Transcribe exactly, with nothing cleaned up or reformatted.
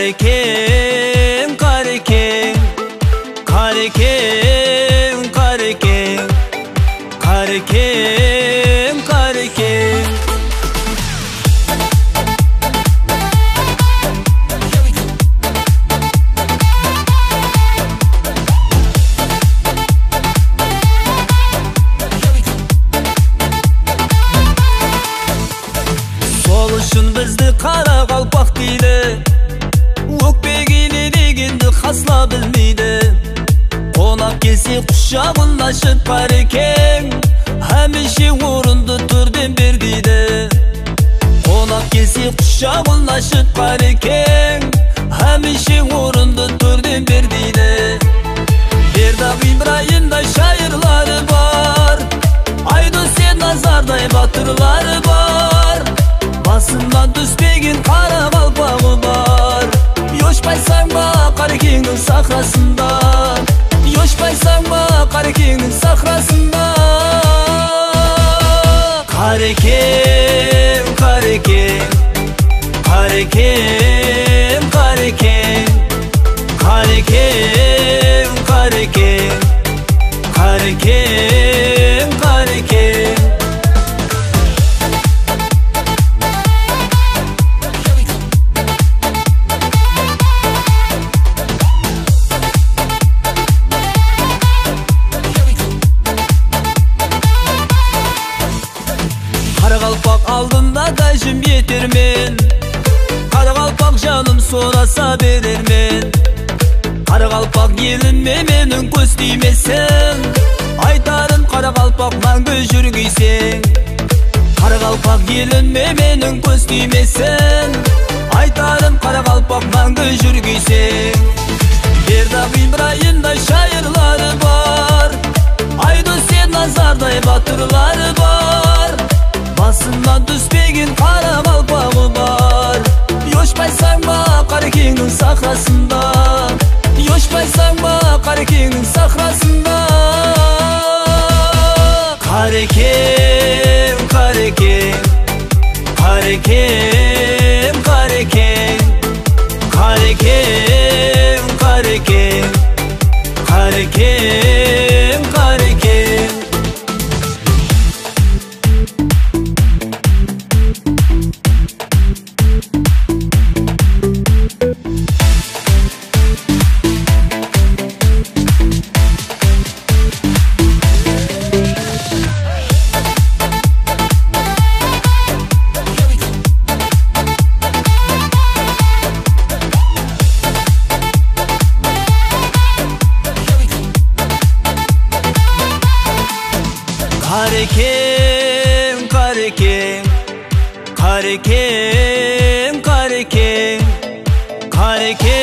Karekem, karekem, karekem, karekem, karekem, karekem. Sol үшін бізді қара қалпақ дейді, өкпегені дегенді қасла білмейді. Қонақ келсе құшағын ашып қарекең, әмеше орынды түрден бер дейді. Қонақ келсе құшағын ашып қарекең, әмеше орынды түрден бер дейді. Бердақ Ибрайымдай шайырлары бар, Айдос Назардай батырлары бар. Басынан түспеген қара қалпағы бар. Йошпайсаң ба Қарекеңнің сахрасында, Йошпайсаң ба Қарекеңнің сахрасында. Қарекем, қарекем, қарекем, қарекем, қарекем, қарекем, қарекем, қарекем. Қарақалпақ алдында тәжім етермен, Қарақалпақ жаным сораса берермен. Қарақалпақ еліме менің көз тимесін, айтарын Қарақалпақ мәңгі жүргейсің. Қарақалпақ еліме менің көз тимесін, айтарын Қарақалпақ мәңгі жүргейсің. Бердақ Ибрайымдай шайырлары бар, Айдос Назардай батырлары бар. Басынан түспеген қара қалпағы бар. Йошпайсаң ба Қарекеңнің сахрасында, Йошпайсаң ба Қарекеңнің сахрасында. Қарекем, қарекем, қарекем, қарекем, қарекем, қарекем, қарекем, қарекем. Karekem, karekem, karekem, karekem, karekem.